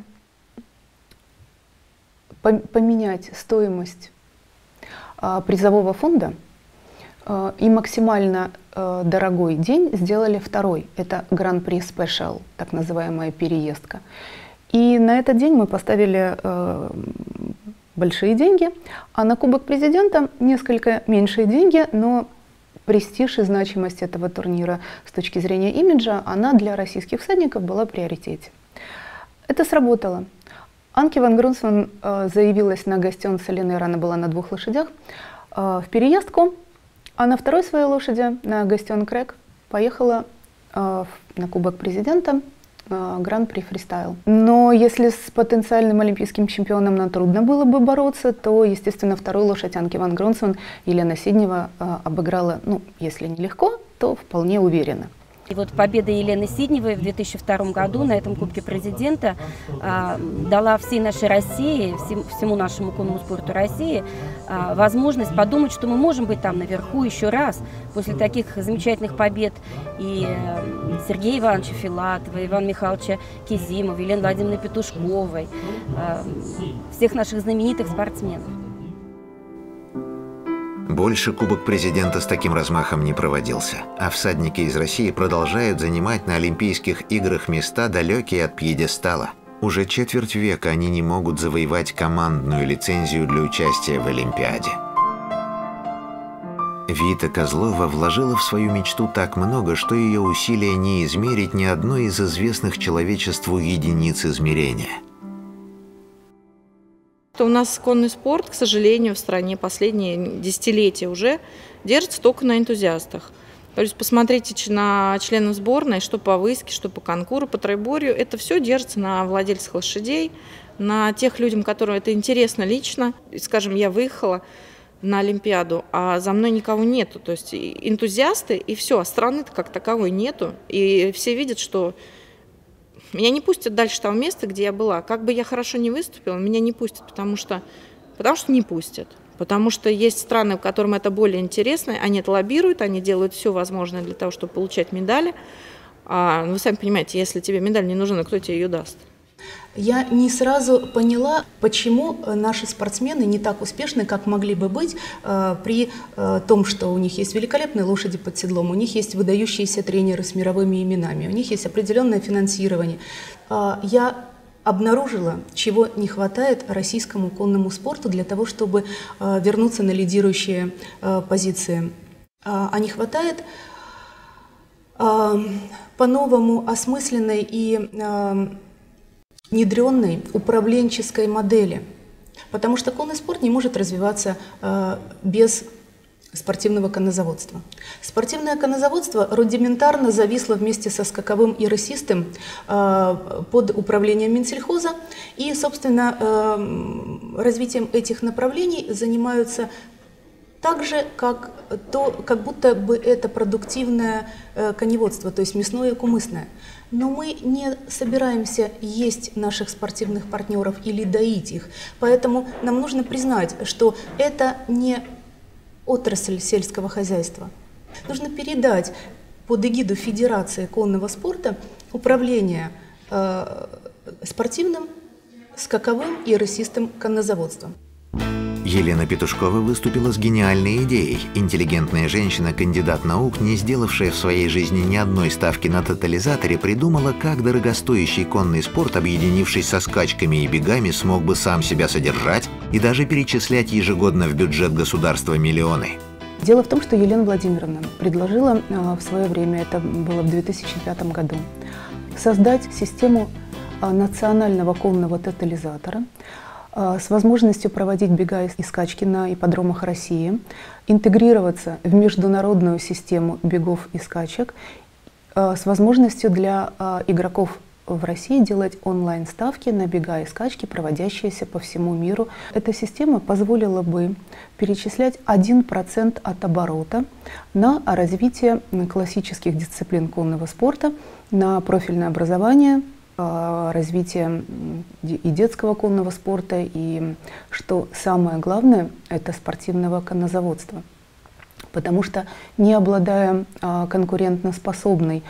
поменять стоимость призового фонда и максимально дорогой день сделали второй. Это Гран-при Спешиал, так называемая переездка. И на этот день мы поставили большие деньги, а на Кубок президента несколько меньшие деньги, но престиж и значимость этого турнира с точки зрения имиджа, она для российских всадников была в приоритете. Это сработало. Анки ван Грусвен э, заявилась на Гастион Солинер, она была на двух лошадях, э, в переездку, а на второй своей лошади, на Гастион Крэг, поехала э, на Кубок президента, э, Гран-при фристайл. Но если с потенциальным олимпийским чемпионом нам трудно было бы бороться, то, естественно, вторую лошадь Анки ван Грусвен Елена Сиднева э, обыграла, ну, если не легко, то вполне уверенно. И вот победа Елены Сидневой в две тысячи втором году на этом Кубке президента а, дала всей нашей России, всем, всему нашему конному спорту России а, возможность подумать, что мы можем быть там наверху еще раз, после таких замечательных побед и а, Сергея Ивановича Филатова, Ивана Михайловича Кизимова, Елены Владимировны Петушковой, а, всех наших знаменитых спортсменов. Больше Кубок президента с таким размахом не проводился, а всадники из России продолжают занимать на Олимпийских играх места, далекие от пьедестала. Уже четверть века они не могут завоевать командную лицензию для участия в Олимпиаде. Вита Козлова вложила в свою мечту так много, что ее усилия не измерить ни одной из известных человечеству единиц измерения. У нас конный спорт, к сожалению, в стране последние десятилетия уже держится только на энтузиастах. То есть посмотрите на членов сборной, что по выездке, что по конкуру, по троеборью. Это все держится на владельцах лошадей, на тех людям, которым это интересно лично. Скажем, я выехала на Олимпиаду, а за мной никого нету. То есть энтузиасты и все, а страны-то как таковой нету. И все видят, что меня не пустят дальше того места, где я была. Как бы я хорошо не выступила, меня не пустят, потому что, потому что не пустят. Потому что есть страны, в которых это более интересно, они это лоббируют, они делают все возможное для того, чтобы получать медали. А вы сами понимаете, если тебе медаль не нужна, кто тебе ее даст? я не сразу поняла, почему наши спортсмены не так успешны, как могли бы быть, э, при э, том, что у них есть великолепные лошади под седлом, у них есть выдающиеся тренеры с мировыми именами, у них есть определенное финансирование. Э, я обнаружила, чего не хватает российскому конному спорту для того, чтобы э, вернуться на лидирующие э, позиции. Э, а не хватает э, по-новому осмысленной и э, внедренной управленческой модели, потому что конный спорт не может развиваться э, без спортивного коннозаводства. Спортивное коннозаводство рудиментарно зависло вместе со скаковым и рысистым э, под управлением Минсельхоза, и, собственно, э, развитием этих направлений занимаются так же, как, то, как будто бы это продуктивное э, коневодство, то есть мясное и кумысное. Но мы не собираемся есть наших спортивных партнеров или доить их. Поэтому нам нужно признать, что это не отрасль сельского хозяйства. Нужно передать под эгиду Федерации конного спорта управление э, спортивным, скаковым и рысистым коннозаводством. Елена Петушкова выступила с гениальной идеей. Интеллигентная женщина, кандидат наук, не сделавшая в своей жизни ни одной ставки на тотализаторе, придумала, как дорогостоящий конный спорт, объединившись со скачками и бегами, смог бы сам себя содержать и даже перечислять ежегодно в бюджет государства миллионы. Дело в том, что Елена Владимировна предложила э, в свое время, это было в две тысячи пятом году, создать систему э, национального конного тотализатора, с возможностью проводить бега и скачки на ипподромах России, интегрироваться в международную систему бегов и скачек, с возможностью для игроков в России делать онлайн-ставки на бега и скачки, проводящиеся по всему миру. Эта система позволила бы перечислять один процент от оборота на развитие классических дисциплин конного спорта, на профильное образование, развитие и детского конного спорта, и, что самое главное, это спортивного коннозаводства. Потому что, не обладая конкурентоспособной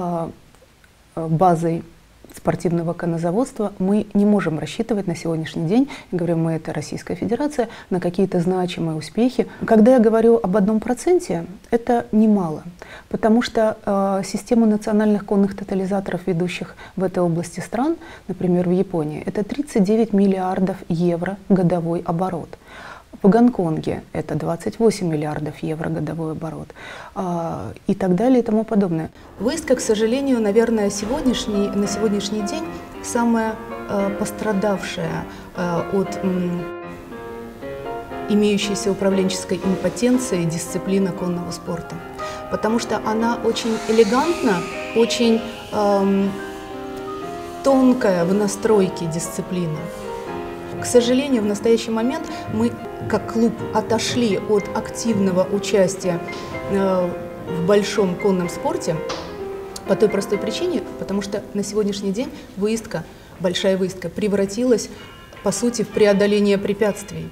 базой спортивного коннозаводства, мы не можем рассчитывать на сегодняшний день, я говорю, мы это Российская Федерация, на какие-то значимые успехи. Когда я говорю об одном проценте, это немало, потому что э, система национальных конных тотализаторов, ведущих в этой области стран, например, в Японии, это тридцать девять миллиардов евро годовой оборот. В Гонконге это двадцать восемь миллиардов евро годовой оборот, а, и так далее и тому подобное. Выездка, к сожалению, наверное, сегодняшний, на сегодняшний день самая а, пострадавшая а, от м, имеющейся управленческой импотенцией дисциплина конного спорта. Потому что она очень элегантна, очень эм, тонкая в настройке дисциплина. К сожалению, в настоящий момент мы, как клуб, отошли от активного участия э, в большом конном спорте по той простой причине, потому что на сегодняшний день выездка, большая выездка, превратилась, по сути, в преодоление препятствий.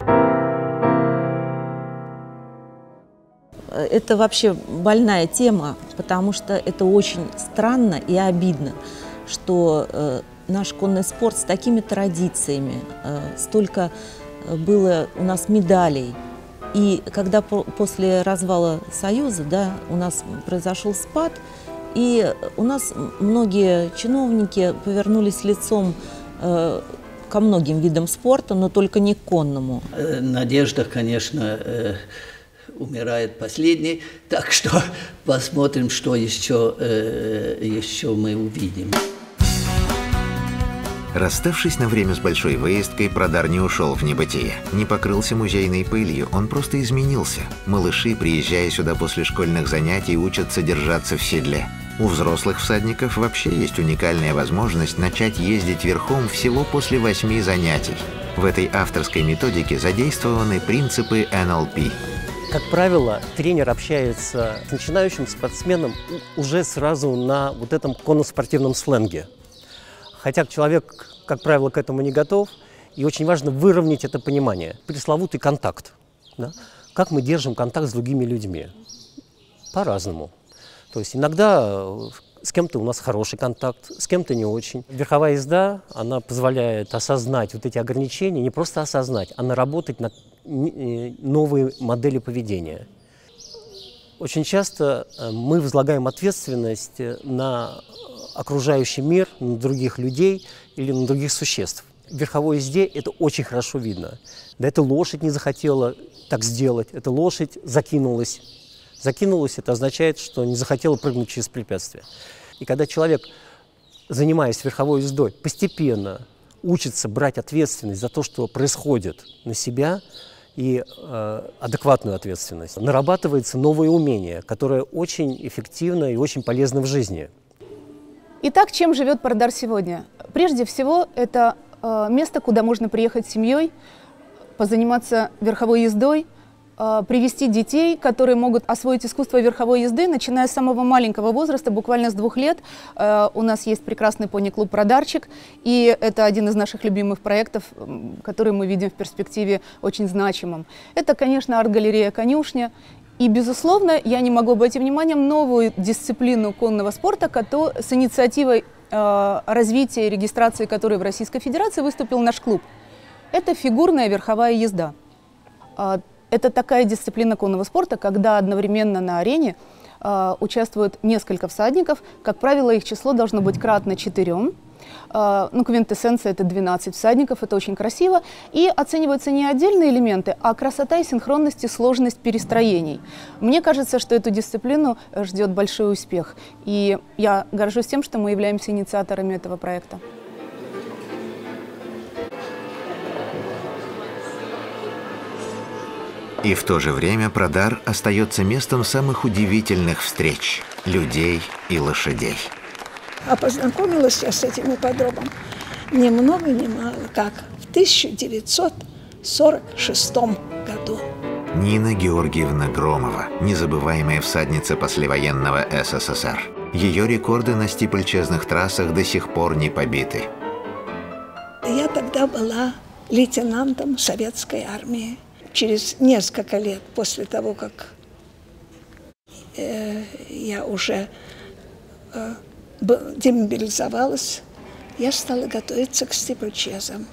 Это вообще больная тема, потому что это очень странно и обидно, что э, наш конный спорт с такими традициями, э, столько было у нас медалей. И когда по после развала Союза, да, у нас произошел спад, и у нас многие чиновники повернулись лицом э, ко многим видам спорта, но только не к конному. Надежда, конечно, э, умирает последней, так что посмотрим, что еще, э, еще мы увидим. Расставшись на время с большой выездкой, Продар не ушел в небытие, не покрылся музейной пылью, он просто изменился. Малыши, приезжая сюда после школьных занятий, учатся держаться в седле. У взрослых всадников вообще есть уникальная возможность начать ездить верхом всего после восьми занятий. В этой авторской методике задействованы принципы эн эл пи. Как правило, тренер общается с начинающим спортсменом уже сразу на вот этом конно-спортивном сленге. Хотя человек, как правило, к этому не готов, и очень важно выровнять это понимание. Пресловутый контакт. Да? Как мы держим контакт с другими людьми? По-разному. То есть иногда С кем-то у нас хороший контакт, с кем-то не очень. Верховая езда, она позволяет осознать вот эти ограничения, не просто осознать, а наработать над новые модели поведения. Очень часто мы возлагаем ответственность на окружающий мир, на других людей или на других существ. В верховой езде это очень хорошо видно. Да эта лошадь не захотела так сделать, эта лошадь закинулась. Закинулась, это означает, что не захотела прыгнуть через препятствие. И когда человек, занимаясь верховой ездой, постепенно учится брать ответственность за то, что происходит, на себя, и э, адекватную ответственность, нарабатывается новое умение, которое очень эффективно и очень полезно в жизни. Итак, чем живет Пардар сегодня? Прежде всего, это э, место, куда можно приехать с семьей, позаниматься верховой ездой, привести детей, которые могут освоить искусство верховой езды, начиная с самого маленького возраста, буквально с двух лет. У нас есть прекрасный пони-клуб «Пардарчик», и это один из наших любимых проектов, который мы видим в перспективе очень значимым. Это, конечно, арт-галерея «Конюшня». И, безусловно, я не могу обойти вниманием новую дисциплину конного спорта, с инициативой развития и регистрации которой в Российской Федерации выступил наш клуб. Это фигурная верховая езда. Это такая дисциплина конного спорта, когда одновременно на арене э, участвуют несколько всадников. Как правило, их число должно быть кратно четырем. Э, ну, квинтэссенция – это двенадцать всадников, это очень красиво. И оцениваются не отдельные элементы, а красота и синхронность и сложность перестроений. Мне кажется, что эту дисциплину ждет большой успех. И я горжусь тем, что мы являемся инициаторами этого проекта. И в то же время Пардар остается местом самых удивительных встреч людей и лошадей. А познакомилась я с этим ипподромом ни много ни мало как в тысяча девятьсот сорок шестом году. Нина Георгиевна Громова, незабываемая всадница послевоенного СССР. Ее рекорды на стипльчезных трассах до сих пор не побиты. Я тогда была лейтенантом советской армии. Через несколько лет после того, как э, я уже э, демобилизовалась, я стала готовиться к стипльчезам.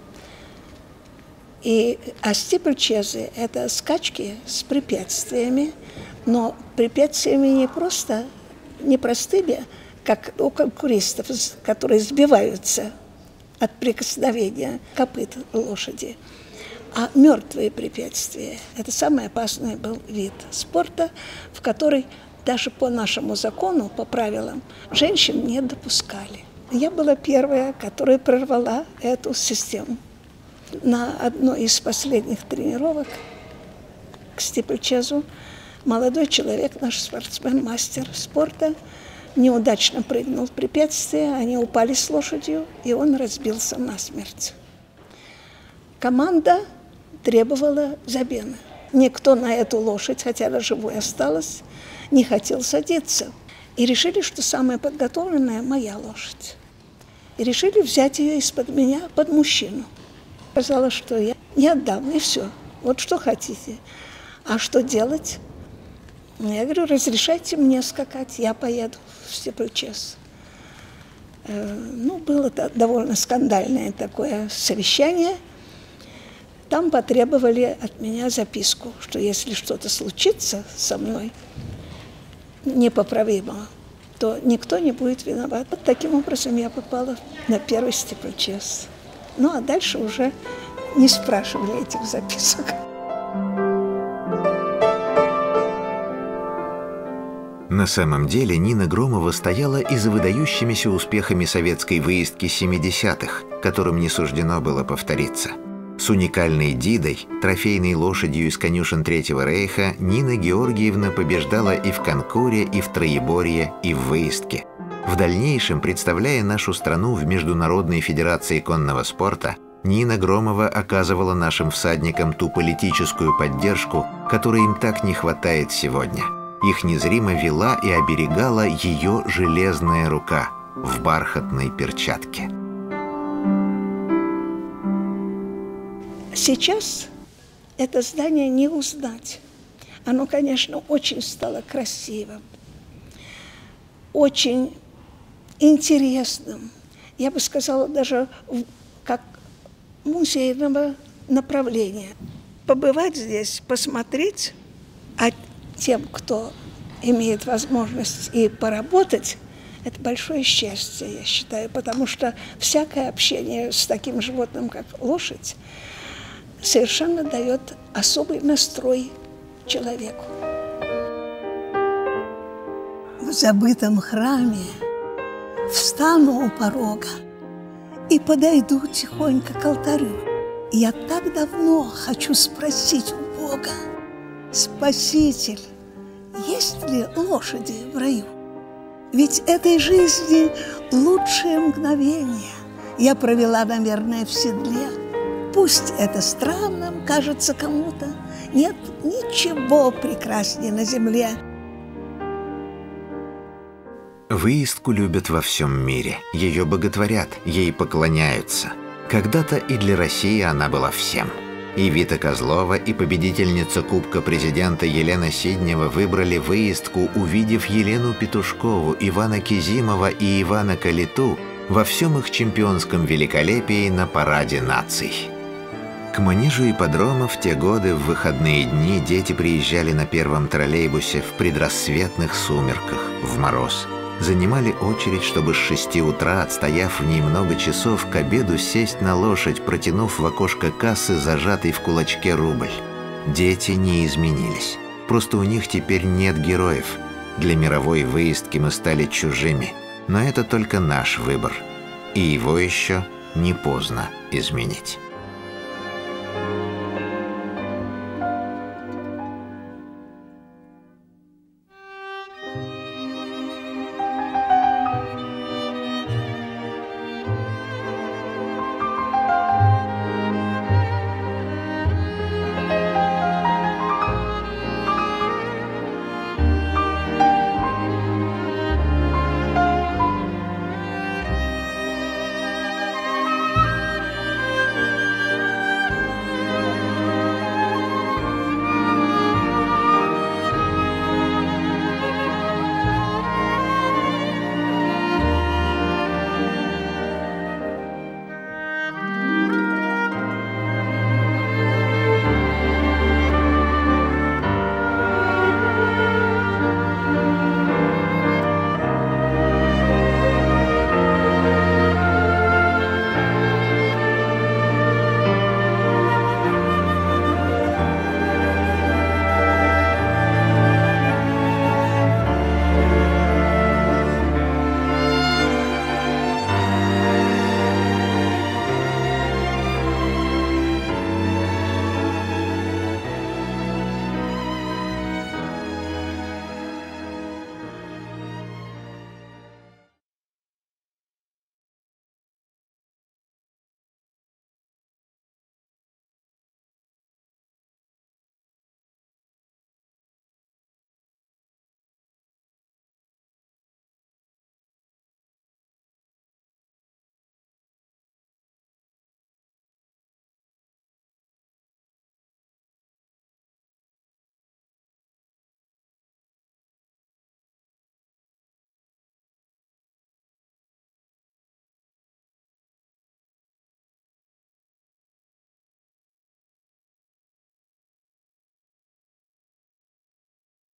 И, а стипльчезы – это скачки с препятствиями, но препятствиями не просто, не простыми, как у конкуристов, которые сбиваются от прикосновения копыт лошади, а мертвые препятствия. Это самый опасный был вид спорта, в который даже по нашему закону, по правилам, женщин не допускали. Я была первая, которая прорвала эту систему. На одной из последних тренировок к стипльчезу молодой человек, наш спортсмен, мастер спорта, неудачно прыгнул в препятствие, они упали с лошадью, и он разбился насмерть. Команда требовала замены. Никто на эту лошадь, хотя она живой осталась, не хотел садиться. И решили, что самая подготовленная моя лошадь. И решили взять ее из-под меня под мужчину. Сказала, что я не отдам, и все. Вот что хотите. А что делать? Я говорю, разрешайте мне скакать, я поеду в стипльчез. Ну, было довольно скандальное такое совещание. Там потребовали от меня записку, что если что-то случится со мной непоправимо, то никто не будет виноват. Вот таким образом я попала на первый стипльчез. Ну, а дальше уже не спрашивали этих записок. На самом деле Нина Громова стояла и за выдающимися успехами советской выездки семидесятых, которым не суждено было повториться. С уникальной Дидой, трофейной лошадью из конюшен Третьего рейха, Нина Георгиевна побеждала и в конкуре, и в троеборье, и в выездке. В дальнейшем, представляя нашу страну в Международной федерации конного спорта, Нина Громова оказывала нашим всадникам ту политическую поддержку, которой им так не хватает сегодня. Их незримо вела и оберегала ее железная рука в бархатной перчатке. Сейчас это здание не узнать. Оно, конечно, очень стало красивым, очень интересным, я бы сказала, даже как музейного направления. Побывать здесь, посмотреть, а тем, кто имеет возможность и поработать, это большое счастье, я считаю, потому что всякое общение с таким животным, как лошадь, совершенно дает особый настрой человеку. В забытом храме встану у порога и подойду тихонько к алтарю. Я так давно хочу спросить у Бога: Спаситель, есть ли лошади в раю? Ведь этой жизни лучшее мгновение я провела, наверное, в седле. Пусть это странным кажется кому-то, нет ничего прекраснее на земле. Выездку любят во всем мире, ее боготворят, ей поклоняются. Когда-то и для России она была всем. И Вита Козлова, и победительница Кубка президента Елена Сиднева выбрали выездку, увидев Елену Петушкову, Ивана Кизимова и Ивана Калиту во всем их чемпионском великолепии на параде наций. К манежу ипподрома в те годы в выходные дни дети приезжали на первом троллейбусе в предрассветных сумерках, в мороз. Занимали очередь, чтобы с шести утра, отстояв в ней много часов, к обеду сесть на лошадь, протянув в окошко кассы зажатый в кулачке рубль. Дети не изменились. Просто у них теперь нет героев. Для мировой выездки мы стали чужими. Но это только наш выбор. И его еще не поздно изменить.